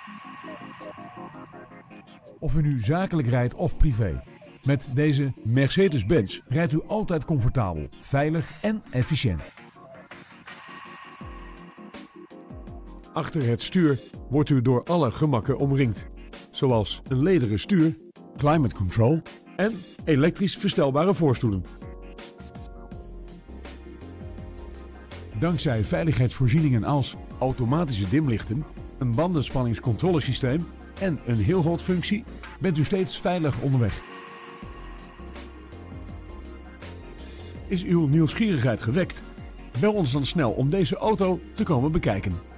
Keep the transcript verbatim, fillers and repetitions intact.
Of u nu zakelijk rijdt of privé. Met deze Mercedes-Benz rijdt u altijd comfortabel, veilig en efficiënt. Achter het stuur wordt u door alle gemakken omringd. Zoals een lederen stuur, climate control en elektrisch verstelbare voorstoelen. Dankzij veiligheidsvoorzieningen als automatische dimlichten, een bandenspanningscontrolesysteem en een heel-rood-functie bent u steeds veilig onderweg. Is uw nieuwsgierigheid gewekt? Bel ons dan snel om deze auto te komen bekijken.